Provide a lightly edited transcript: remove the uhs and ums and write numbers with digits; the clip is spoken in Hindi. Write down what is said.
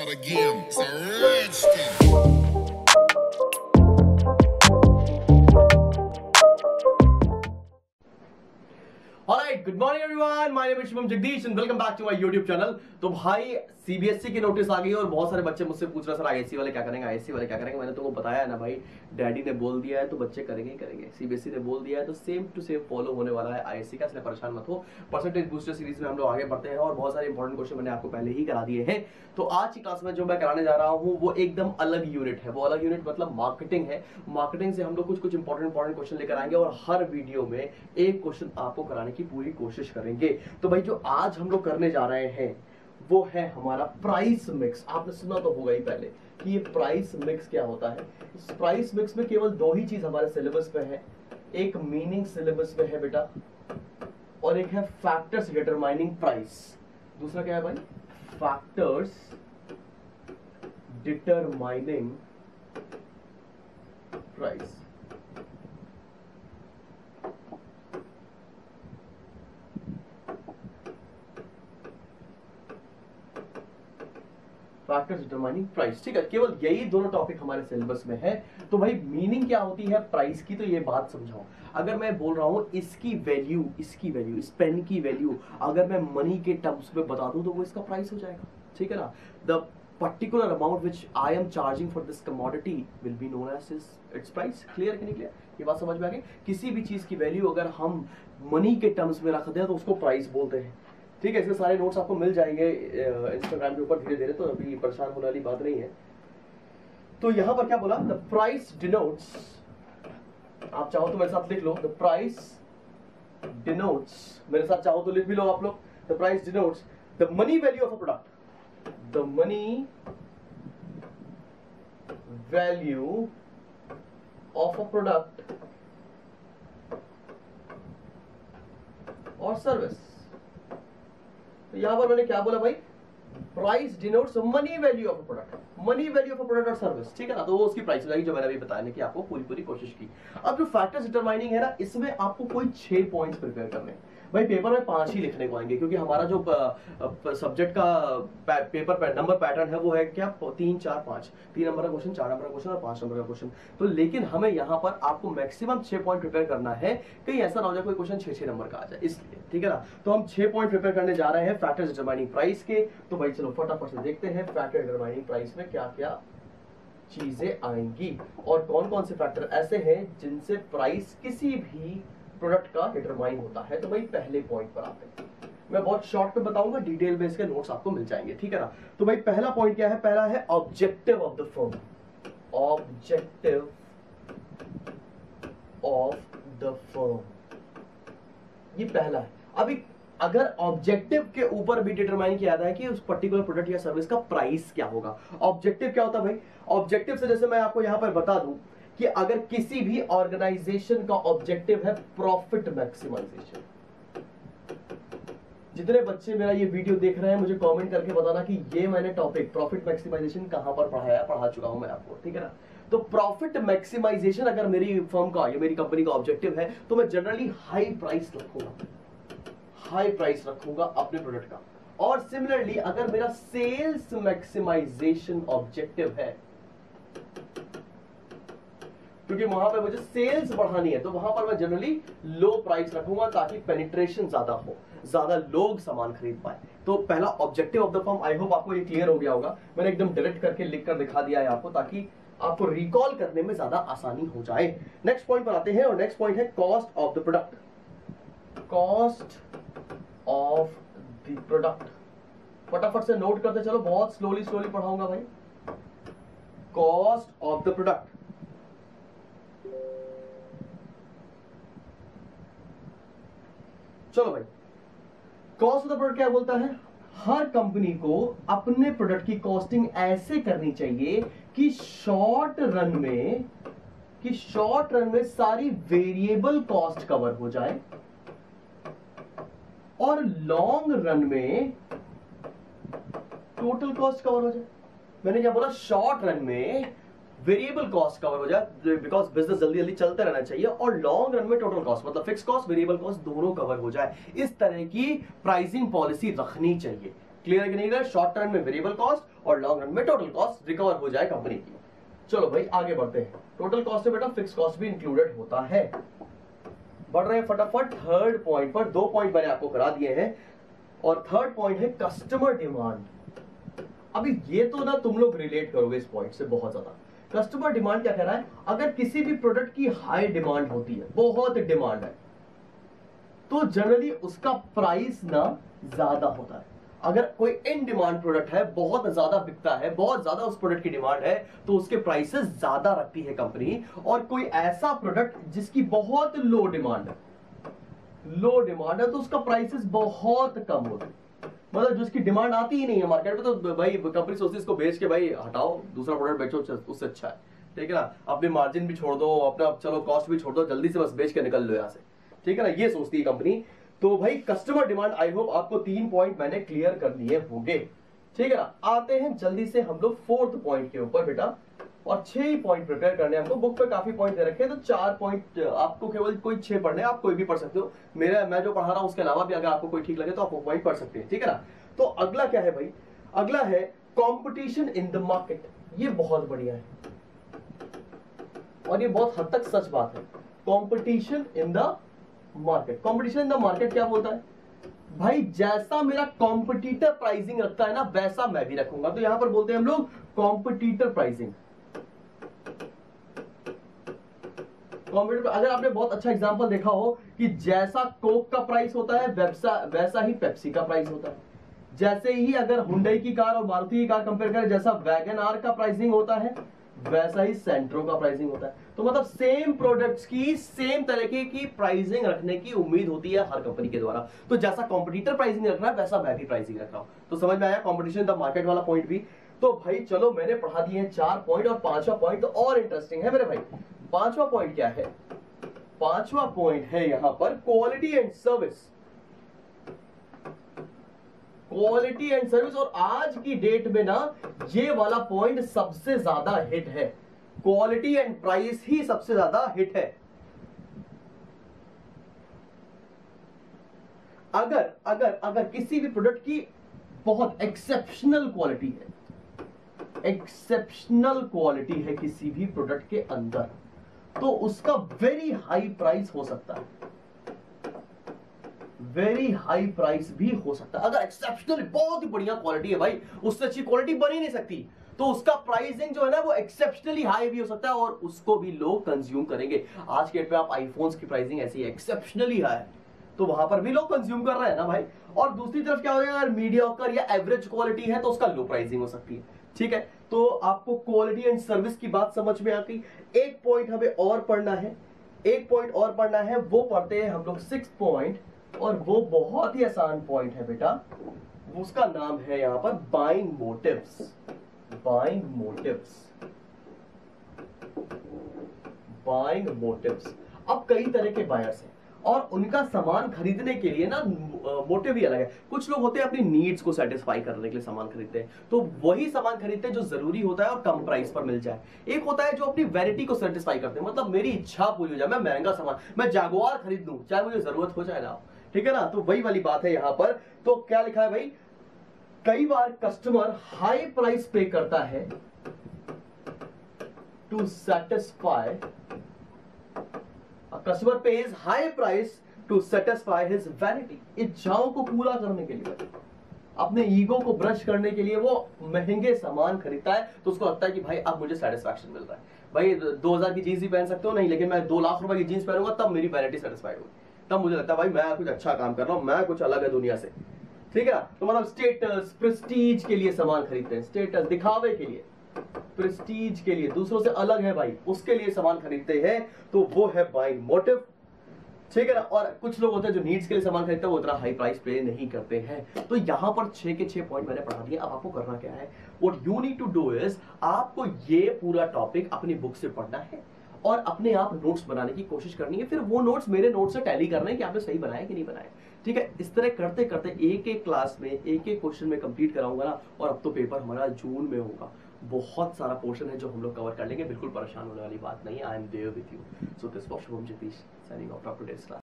start again. It's a rich thing. Alright, good morning everyone. My name is Shubham Jagdish and welcome back to my YouTube channel. तो भाई सीबीएसई की नोटिस आ गई और बहुत सारे बच्चे मुझसे पूछ रहे सर आईएससी वाले क्या करेंगे, आईएससी वाले क्या करेंगे। मैंने तुमको बताया है ना भाई, डैडी ने बोल दिया है तो बच्चे करेंगे ही करेंगे। सीबीएसई ने बोल दिया है तो सेम टू सेम फॉलो होने वाला है आईएससी का, इसलिए परेशान मत हो। परसेंटेज बूस्टर सीरीज में हम लोग आगे बढ़ते हैं और बहुत सारे इंपॉर्टेंट क्वेश्चन मैंने आपको पहले ही करा दिए हैं। तो आज की क्लास में जो मैं कराने जा रहा हूँ वो एकदम अलग यूनिट है। वो अलग यूनिट मतलब मार्केटिंग है। मार्केटिंग से हम लोग कुछ इंपॉर्टेंट क्वेश्चन लेकर आएंगे और हर वीडियो में एक क्वेश्चन आपको कराने की पूरी कोशिश करेंगे। तो भाई जो आज हम लोग करने जा रहे हैं वो है हमारा प्राइस मिक्स। आपने सुना तो होगा ही पहले कि ये प्राइस मिक्स क्या होता है। इस प्राइस मिक्स में केवल दो ही चीज हमारे सिलेबस पे है, एक मीनिंग सिलेबस में है बेटा और एक है फैक्टर्स डिटरमाइनिंग प्राइस। दूसरा क्या है भाई? Factors determining price. Factors determining price, ठीक है। केवल यही दोनों टॉपिक हमारे सिलेबस में है। तो भाई मीनिंग क्या होती है प्राइस की, तो ये बात समझाओ। अगर मैं बोल रहा हूं इसकी वैल्यू, इस पेन की वैल्यू अगर मैं मनी के टर्म्स में बता दूं तो वो इसका प्राइस हो जाएगा, ठीक है ना। The particular amount which I am charging for this commodity will be known as its price. Clear कि नहीं क्लियर? ये बात समझ में आ गई। किसी भी चीज की वैल्यू अगर हम मनी के टर्म्स में रखते हैं तो उसको प्राइस बोलते हैं, ठीक है। इसके सारे नोट्स आपको मिल जाएंगे इंस्टाग्राम के ऊपर धीरे धीरे, तो अभी परेशान होने वाली बात नहीं है। तो यहां पर क्या बोला? द प्राइस डिनोट्स, आप चाहो तो मेरे साथ लिख लो, द प्राइस डिनोट्स, मेरे साथ चाहो तो लिख भी लो आप लोग। The price denotes the money value of a product, the money value of a product और सर्विस। तो यहां पर मैंने क्या बोला भाई? Price denotes money value of a product, money value of a product और सर्विस, ठीक है ना। तो वो उसकी प्राइस लगेगी जो मैंने अभी बताने की आपको पूरी कोशिश की। अब जो फैक्टर्स डिटरमाइनिंग है ना, इसमें आपको कोई 6 पॉइंट्स प्रिपेयर करने हैं भाई। पेपर में 5 ही लिखने को आएंगे क्योंकि हमारा जो सब्जेक्ट का पेपर नंबर पैटर्न है वो है क्या? 3 4 5, 3 नंबर का क्वेश्चन, 4 नंबर का क्वेश्चन और 5 नंबर का क्वेश्चन। तो लेकिन हमें यहाँ पर आपको मैक्सिमम 6 पॉइंट प्रिपेयर करना है, कहीं ऐसा ना हो जाए कोई क्वेश्चन 6 नंबर का आ जाए, इसलिए, ठीक है ना। तो हम 6 पॉइंट प्रिपेयर करने जा रहे हैं फैक्टर्स डिटरमाइनिंग प्राइस के। तो भाई चलो फटाफट से देखते हैं फैक्टर डिटरमाइनिंग प्राइस में क्या क्या चीजें आएंगी और कौन कौन से फैक्टर ऐसे हैं जिनसे प्राइस किसी भी प्रोडक्ट का डिटरमाइन होता है। तो भाई पहले पॉइंट पर आते हैं। मैं बहुत शॉर्ट में बताऊंगा, डिटेल में इसके नोट्स आपको मिल जाएंगे, ठीक है ना। तो भाई पहला पॉइंट क्या है? पहला है objective of the firm. Objective of the firm, ये पहला है। अभी अगर ऑब्जेक्टिव के ऊपर भी डिटरमाइन किया जाता है कि उस पर्टिकुलर प्रोडक्ट या सर्विस का प्राइस क्या होगा। ऑब्जेक्टिव क्या होता है भाई? ऑब्जेक्टिव से जैसे मैं आपको यहां पर बता दूं कि अगर किसी भी ऑर्गेनाइजेशन का ऑब्जेक्टिव है प्रॉफिट मैक्सिमाइजेशन। जितने बच्चे मेरा ये वीडियो देख रहे हैं मुझे कमेंट करके बताना कि ये मैंने टॉपिक प्रॉफिट मैक्सिमाइजेशन कहां पर पढ़ा चुका हूं मैं आपको, ठीक है ना। तो प्रॉफिट मैक्सिमाइजेशन अगर मेरी फर्म का या मेरी कंपनी का ऑब्जेक्टिव है तो मैं जनरली हाई प्राइस रखूंगा अपने प्रोडक्ट का। और सिमिलरली अगर मेरा सेल्स मैक्सिमाइजेशन ऑब्जेक्टिव है, क्योंकि वहां पे मुझे सेल्स बढ़ानी है, तो वहां पर मैं जनरली लो प्राइस रखूंगा ताकि पेनिट्रेशन ज्यादा हो, ज्यादा लोग सामान खरीद पाए। तो पहला objective of the firm, I hope आपको ये क्लियर हो गया होगा। मैंने एकदम डायरेक्ट करके लिख कर दिखा दिया है आपको ताकि आपको रिकॉल करने में ज्यादा आसानी हो जाए। नेक्स्ट पॉइंट पर आते हैं और नेक्स्ट पॉइंट है cost of the product. Cost of the product, फटाफट से नोट करते चलो, बहुत स्लोली पढ़ाऊंगा भाई। कॉस्ट ऑफ द प्रोडक्ट, चलो भाई। कॉस्ट ऑफ द प्रोडक्ट क्या बोलता है? हर कंपनी को अपने प्रोडक्ट की कॉस्टिंग ऐसे करनी चाहिए कि शॉर्ट रन में सारी वेरिएबल कॉस्ट कवर हो जाए और लॉन्ग रन में टोटल कॉस्ट कवर हो जाए। मैंने क्या बोला? शॉर्ट रन में वेरिएबल कॉस्ट कवर हो जाए, बिकॉज बिजनेस जल्दी जल्दी चलते रहना चाहिए, और लॉन्ग रन में टोटल कॉस्ट मतलब फिक्स कॉस्ट वेरिएबल कॉस्ट दोनों कवर हो जाए। इस तरह की प्राइसिंग पॉलिसी रखनी चाहिए। क्लियर है कि नहीं क्लियर? शॉर्ट टर्म में वेरिएबल कॉस्ट और लॉन्ग रन में टोटल कॉस्ट रिकवर हो जाए कंपनी की। चलो भाई आगे बढ़ते हैं। टोटल कॉस्ट में बेटा फिक्स कॉस्ट भी इंक्लूडेड होता है। बढ़ रहे हैं फटाफट थर्ड पॉइंट पर। 2 पॉइंट मैंने आपको करा दिए हैं और थर्ड पॉइंट है कस्टमर डिमांड। अभी ये तो ना तुम लोग रिलेट करोगे इस पॉइंट से बहुत ज्यादा। कस्टमर डिमांड क्या कह रहा है? अगर किसी भी प्रोडक्ट की हाई डिमांड होती है, बहुत डिमांड है, तो जनरली उसका प्राइस ना ज्यादा होता है। अगर कोई इन डिमांड प्रोडक्ट है, बहुत ज्यादा बिकता है, बहुत ज्यादा उस प्रोडक्ट की डिमांड है, तो उसके प्राइसेस ज्यादा रखती है कंपनी। और कोई ऐसा प्रोडक्ट जिसकी बहुत लो डिमांड है, तो उसका प्राइसेस बहुत कम होते हैं। मतलब जिसकी डिमांड आती ही नहीं है मार्केट में, तो भाई कंपनी सोचती है इसको बेच के भाई हटाओ, दूसरा प्रोडक्ट बेचो, उससे अच्छा है, ठीक है ना। अपनी मार्जिन भी छोड़ दो, अपना चलो कॉस्ट भी छोड़ दो, जल्दी से बस बेच के निकल लो यहाँ से, ठीक है ना। ये सोचती है कंपनी। तो भाई कस्टमर डिमांड, आई होप आपको 3 पॉइंट मैंने क्लियर कर दिए होंगे, ठीक है ना। आते हैं जल्दी से हम लोग 4th पॉइंट के ऊपर बेटा, और 6 ही पॉइंट प्रिपेयर करने हैं हमको। बुक पे काफी पॉइंट दे रखे हैं, तो 4 पॉइंट आपको केवल कोई 6 पढ़ने, आप कोई भी पढ़ सकते हो। मैं जो पढ़ा रहा हूं उसके अलावा भी अगर आपको कोई ठीक लगे तो आप वो पॉइंट पढ़ सकते हैं, ठीक है ना। तो अगला क्या है भाई? अगला है कंपटीशन इन द मार्केट। ये बहुत बढ़िया है और ये बहुत हद तक सच बात है। Competition in the market. Competition in the market क्या बोलता है भाई? जैसा मेरा कॉम्पिटिटर प्राइसिंग रखता है ना, वैसा मैं भी रखूंगा। तो यहां पर बोलते हैं हम लोग कॉम्पिटिटर प्राइसिंग। अगर आपने बहुत अच्छा एग्जांपल देखा हो कि जैसा कोक का प्राइस होता है वैसा ही पेप्सी का प्राइस होता है। जैसे ही अगर हुंडई की कार और मारुति की कार कंपेयर करें, जैसा वैगन आर का प्राइसिंग होता है वैसा ही सेंट्रो का प्राइसिंग होता है। तो मतलब सेम प्रोडक्ट्स की सेम तरीके की प्राइसिंग रखने की उम्मीद होती है हर कंपनी के द्वारा। तो जैसा कॉम्पिटिटर प्राइसिंग रख रहा है वैसा मैं भी प्राइसिंग रख रहा हूं। तो समझ में आया कॉम्पिटिशन द मार्केट वाला पॉइंट भी। तो भाई चलो मैंने पढ़ा दिए हैं 4 पॉइंट, और 5वां पॉइंट तो और इंटरेस्टिंग है मेरे भाई। 5वां पॉइंट क्या है? 5वां पॉइंट है यहां पर quality and service. Quality and service, और आज की डेट में ना ये वाला पॉइंट सबसे ज्यादा हिट है। क्वालिटी एंड प्राइस ही सबसे ज्यादा हिट है। अगर अगर अगर किसी भी प्रोडक्ट की बहुत एक्सेप्शनल क्वालिटी है, एक्सेप्शनल क्वालिटी है किसी भी प्रोडक्ट के अंदर, तो उसका वेरी हाई प्राइस हो सकता है, वेरी हाई प्राइस भी हो सकता है। अगर एक्सेप्शनल बहुत ही बढ़िया क्वालिटी है भाई, उससे अच्छी क्वालिटी बन ही नहीं सकती, तो उसका प्राइसिंग जो है ना वो एक्सेप्शनली हाई भी हो सकता है और उसको भी लोग कंज्यूम करेंगे। आज के डेट पे आप आईफोन्स की प्राइसिंग ऐसी है, एक्सेप्शनली हाई, तो वहां पर भी लोग कंज्यूम कर रहे हैं ना भाई। और दूसरी तरफ क्या हो जाएगा, अगर मीडियोकर या एवरेज क्वालिटी है तो उसका लो प्राइसिंग हो सकती है, ठीक है। तो आपको क्वालिटी एंड सर्विस की बात समझ में आती। एक पॉइंट हमें और पढ़ना है, एक पॉइंट और पढ़ना है, वो पढ़ते हैं हम लोग 6 पॉइंट, और वो बहुत ही आसान पॉइंट है बेटा। उसका नाम है यहां पर buying motives. Buying motives, buying motives. अब कई तरह के बायर्स हैं और उनका सामान खरीदने के लिए ना मोटिव भी अलग है। कुछ लोग होते हैं अपनी नीड्स को सेटिस्फाई करने के लिए सामान खरीदते हैं, तो वही सामान खरीदते हैं जो जरूरी होता है और कम प्राइस पर मिल जाए। एक होता है जो अपनी वैनिटी को सेटिस्फाई करते हैं, मतलब मेरी इच्छा पूरी हो जाए, मैं महंगा सामान, मैं जैगुआर खरीद लूं चाहे मुझे जरूरत हो चाहे ना, ठीक है ना। तो वही वाली बात है यहां पर। तो क्या लिखा है भाई? कई बार कस्टमर हाई प्राइस पे करता है to satisfy, customer pays high price to satisfy his vanity. इच्छाओं को पूरा करने के लिए, अपने ईगो को ब्रश करने के लिए वो महंगे सामान खरीदता है। तो उसको लगता है कि भाई अब मुझे सेटिस्फैक्शन मिल रहा है, भाई 2000 की जीन्स भी पहन सकते हो नहीं, लेकिन मैं 2 लाख रुपए की जीन्स पहनूंगा तब मेरी वैनिटी सेटिस्फाइड होगी, तब मुझे लगता है भाई मैं कुछ अच्छा काम कर रहा हूं, मैं कुछ अलग है दुनिया से, ठीक है ना। तो मतलब स्टेटस प्रेस्टीज के लिए सामान खरीदते हैं, स्टेटस दिखावे के लिए, प्रेस्टीज के लिए, दूसरों से अलग है भाई उसके लिए सामान खरीदते हैं। तो वो है बाइंग मोटिव, ठीक है ना। और कुछ लोग होते हैं जो नीड्स के लिए सामान खरीदते हैं, वो इतना हाई प्राइस पे नहीं करते हैं। तो यहां पर 6 के 6 पॉइंट मैंने पढ़ा दिए। अब आपको करना क्या है, what you need to do is, आपको ये पूरा टॉपिक अपनी बुक से पढ़ना है और अपने आप नोट्स बनाने की कोशिश करनी है। फिर वो नोट्स मेरे नोट्स से टैली करना है कि आपने सही बनाया कि नहीं बनाया, ठीक है। इस तरह करते करते एक एक क्लास में एक एक क्वेश्चन में कंप्लीट कराऊंगा ना। और अब तो पेपर हमारा जून में होगा, बहुत सारा पोर्शन है जो हम लोग कवर कर लेंगे, बिल्कुल परेशान होने वाली बात नहीं। I am there with you. So this was Shubham Jatish signing off from today's class.